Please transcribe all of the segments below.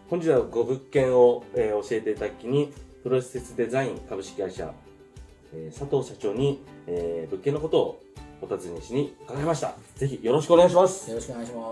本日はご物件を、教えていただきに、プロセスデザイン株式会社、佐藤社長に、物件のことをお尋ねしに伺いました。ぜひよろしくお願いします。 よろしくお願いします。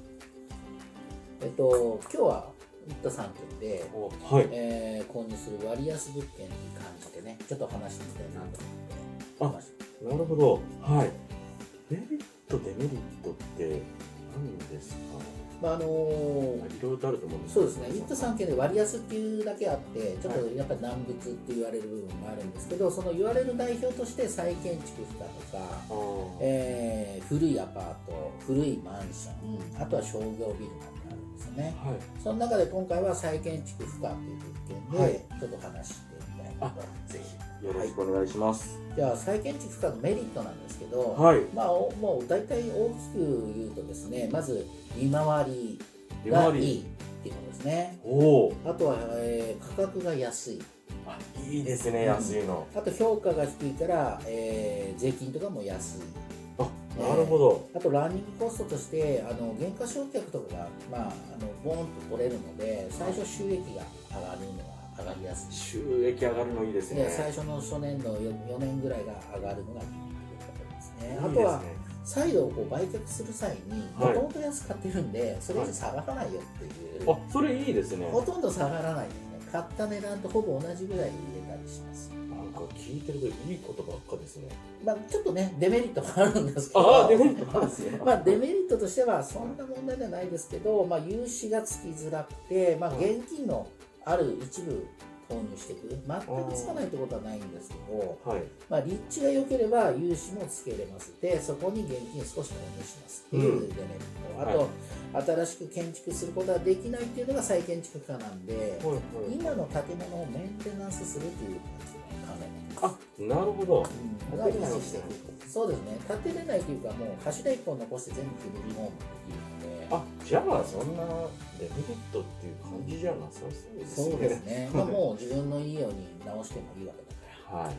今日は一田3軒で、 はい、 購入する割安物件に関してね、ちょっと話してみたいなと思って。 なるほど。はい。メリット、デメリットって何ですか？いろいろとあると思うんですけど。 そうですね。一都三県で割安っていうだけあって、ちょっとやっぱり難物って言われる部分もあるんですけど、その言われる代表として再建築不可とか、古いアパート、古いマンション、あとは商業ビルなんてあるんですよね。はい、その中で今回は再建築不可っていう物件で、ちょっと話してみたいなと。 ぜひよろしくお願いします。 じゃあ再建築不可のメリットなんですけど、まあもう大体大きく言うとですね、まず利回りがいいっていうことですね。あとは、価格が安い。 いいですね、安いの。 あと評価が低いから、税金とかも安い。 なるほど。 あとランニングコストとして減価償却とかが、ボーンと取れるので、最初収益が上がるのは上がりやすい。 収益上がるのいいですね。 最初の初年の4年ぐらいが上がるのがいいということですね。あとは再度売却する際にもともと安く買ってるんで、それ以上下がらないよっていう。 それいいですね。 ほとんど下がらないですね。買った値段とほぼ同じぐらいで売れたりします。 なんか聞いてるといいことばっかですね。 ちょっとねデメリットもあるんですけど、 デメリットあるんですよ。 デメリットとしてはそんな問題ではないですけど、融資がつきづらくて、現金のある一部投入していく、全くつかないってことはないんですけど、立地が良ければ融資もつけれますで、そこに現金を少し投入しますっていうデメリット、あと、新しく建築することができないっていうのが再建築家なんで、今の建物をメンテナンスするという考え方です。 なるほど。 そうですね。建てれないというか、もう柱一本残して全部フルリフォームできるので。 じゃあそんなデメリットっていう感じじゃなさそうですね。 そうですね。もう自分のいいように直してもいいわけだから。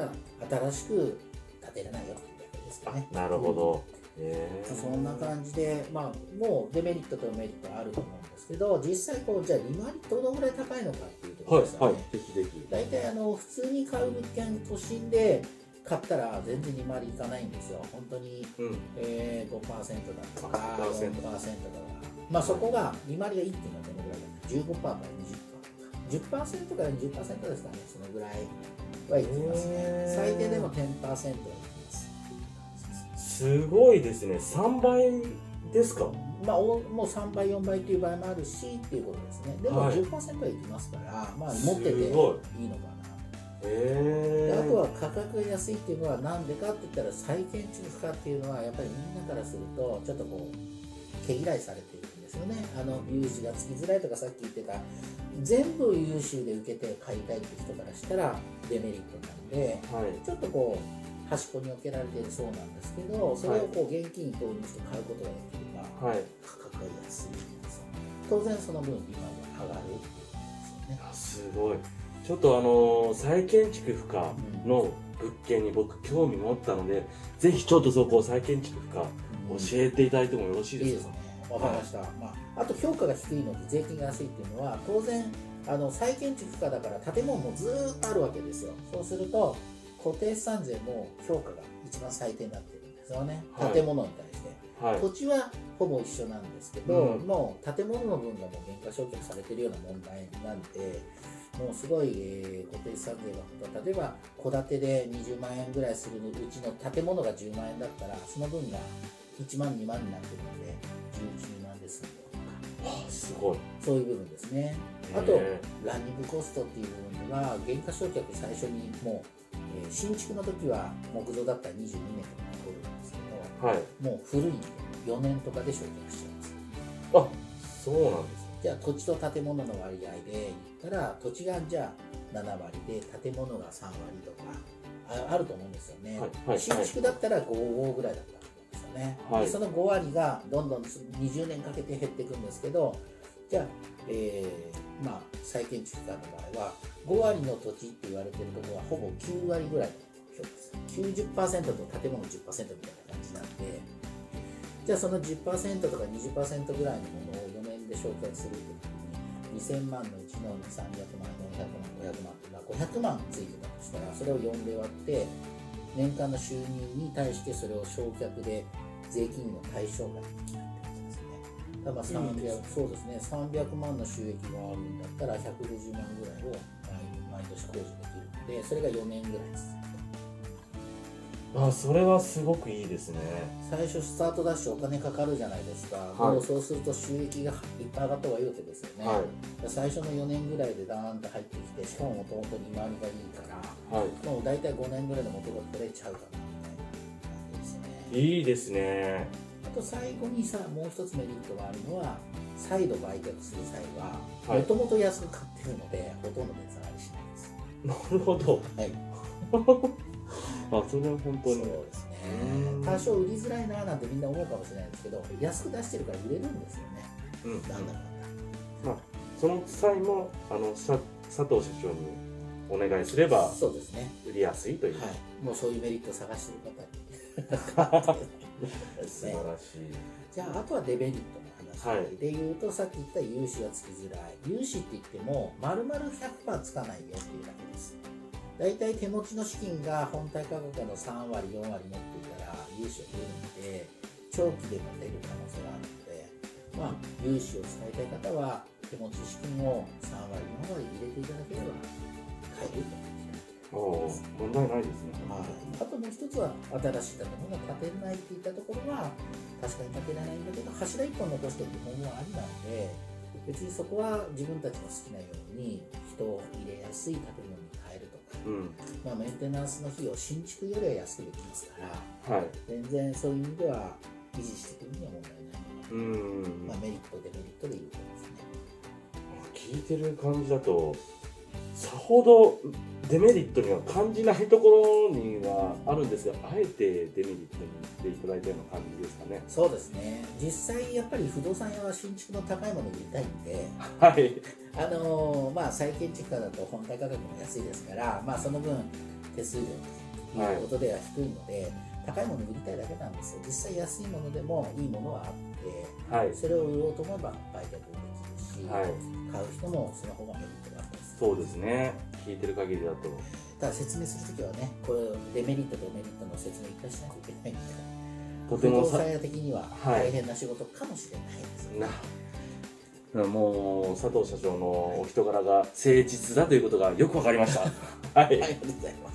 ただ新しく建てれないよっていうだけですかね。 なるほど。 そんな感じで、もうデメリットとメリットあると思うんですけど、実際じゃあ利回りどのぐらい高いのかっていうところですよね。大体普通に買う物件都心で買ったら全然利回りいかないんですよ。本当に、5% だとか 4% だとか、そこが利回りがいいっていうのはどのぐらいだと 15% から 20%、10% から 20% ですかね。そのぐらいはいきますね。最低でも 10% はいきます。 すごいですね。3倍ですか？ もう3倍4倍っていう場合もあるしっていうことですね。でも 10% はいきますから、持ってていいのかな。あとは価格が安いっていうのはなんでかって言ったら、再建築不可っていうのはやっぱりみんなからするとちょっと毛嫌いされているんですよね。融資がつきづらいとか、さっき言ってた全部融資で受けて買いたいって人からしたらデメリットなんで、ちょっと端っこに置けられているそうなんですけど、それを現金投入して買うことができれば、価格が安いんですよ。当然その分利回りが上がるっていうことですよね。 すごい。ちょっと再建築不可の物件に僕興味持ったので、ぜひちょっとそこを再建築不可教えていただいてもよろしいですか？ わかりました。あと評価が低いので税金が安いっていうのは、当然再建築不可だから建物もずーっとあるわけですよ。そうすると固定資産税も評価が一番最低になってるんですよね。建物に対して、土地はほぼ一緒なんですけど、もう建物の分がもう減価償却されてるような問題なんで、もうすごい、固定資産税が、例えば戸建てで20万円ぐらいするうちの建物が10万円だったら、その分が1万2万になってるので11、2万ですんでとか、 すごい、 そういう部分ですね。あとランニングコストっていう部分では、減価償却最初にもう、新築の時は木造だったら22年とか取るんですけど、もう古いんで4年とかで償却しちゃいます。 そうなんですね。 じゃあ土地と建物の割合で言ったら、土地がじゃあ7割で建物が3割とかあると思うんですよね。新築だったら5ぐらいだったと思うんですよね。でその5割がどんどん20年かけて減っていくんですけど、じゃあ、再建築家の場合は5割の土地って言われてるところはほぼ9割ぐらいの評価です。90% と建物 10% みたいな感じなんで、じゃあその 10% とか 20% ぐらいのものを4年で償却するっていう時に、 2000万のうちの300万、400万、500万っていうのは500万ついてたとしたら、それを4で割って年間の収入に対してそれを償却で税金の対象外に決まってるんですね。だからそうですね、300万の収益があるんだったら150万ぐらいを毎年控除できるので、それが4年ぐらい続くと。 それはすごくいいですね。 最初スタートダッシュお金かかるじゃないですか、もうそうすると収益がいっぱい上がった方がいいわけですよね、最初の4年ぐらいでダーンと入ってきて、しかももともと利回りがいいから、もう大体5年ぐらいで元が取れちゃうかなみたいな感じですね。 いいですね。 あと最後にもう一つメリットがあるのは、再度売却する際はもともと安く買ってるので、ほとんど値下がりしないです。 なるほど。それは本当にそうですね。多少売りづらいななんてみんな思うかもしれないですけど、安く出してるから売れるんですよね。なんだかんだ。 その際も佐藤社長にお願いすれば、 そうですね、 売りやすいという、 もうそういうメリットを探してる方に素晴らしい。 じゃあ、あとはデメリットの話でいうと、さっき言った融資がつきづらい。融資って言っても丸々 100% つかないよっていうだけです。だいたい手持ちの資金が本体価格の3割、4割持っていたら融資を出るので、長期でも出る可能性があるので、融資を使いたい方は手持ち資金を3割、4割入れていただければ買えると思います。 問題ないですね。 あともう一つは、新しい建物が建てれないっていったところは確かに建てれないんだけど、柱一本残して日本はありなので、別にそこは自分たちの好きなように人を入れやすい建物に変えるとか、メンテナンスの費用、新築よりは安くできますから、全然そういう意味では維持していくには問題ない。メリット、デメリットでいうとですね。 聞いてる感じだと、さほどデメリットには感じないところにはあるんですが、あえてデメリットにしていただいたような感じですかね。 そうですね。実際やっぱり不動産屋は新築の高いものを売りたいんで、再建築家だと本体価格も安いですから、その分手数料ということでは低いので、高いものを売りたいだけなんですよ。実際安いものでもいいものはあって、それを売ろうと思えば売却できるし、買う人もその方がメリットがあるんです。 そうですね。聞いてる限りだと。 ただ説明するときはね、これデメリットとメリットの説明一回しなきゃいけないんで、 とても不動産屋的には大変な仕事かもしれないですね。もう佐藤社長のお人柄が誠実だということがよくわかりました。ありがとうございます。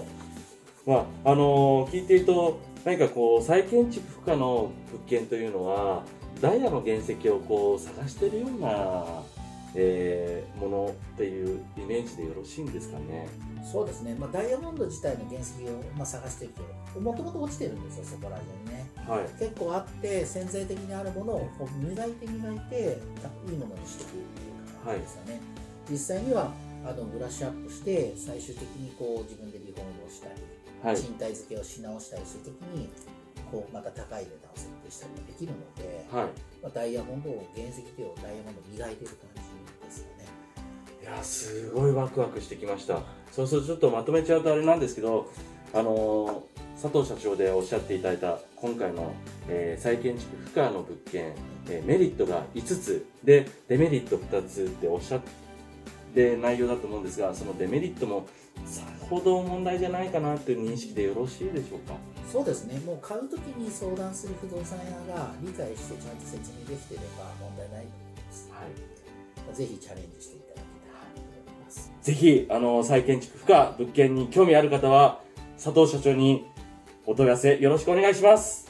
聞いていると、何か再建築不可の物件というのはダイヤの原石を探しているようなものっていうイメージでよろしいんですかね。 そうですね、ダイヤモンド自体の原石を探していくと、もともと落ちてるんですよ、そこら辺にね。結構あって、潜在的にあるものを磨いていいものにしていくっていう感じですよね。実際にはブラッシュアップして、最終的に自分でリフォームをしたり、賃貸付けをし直したりするときに、また高い値段を設定したりもできるので、ダイヤモンドを原石でダイヤモンドを磨いている感じですよね。 いや、すごいワクワクしてきました。そうするとちょっとまとめちゃうとあれなんですけど、佐藤社長でおっしゃっていただいた今回の、再建築不可の物件、メリットが5つでデメリット2つっておっしゃって内容だと思うんですが、そのデメリットもさほど問題じゃないかなという認識でよろしいでしょうか。 そうですね、もう買うときに相談する不動産屋が理解してちゃんと説明できていれば問題ないと思います。ぜひチャレンジしていただきたいと思います。 ぜひ再建築不可物件に興味ある方は佐藤社長にお問い合わせよろしくお願いします。